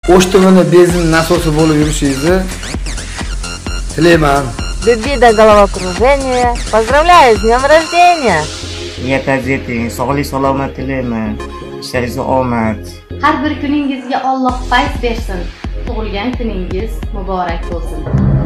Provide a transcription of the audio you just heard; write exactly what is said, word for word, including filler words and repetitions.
O'shtimini benzin nasosi bo'lib yurishingizni tilayman. Bebida головокружение. Поздравляю с днем рождения. Niyat eting, sog'lik salomat tilayman. Ishlaringizga omad. Har bir kuningizga Alloh fayz bersin. Tug'ilgan kuningiz muborak bo'lsin.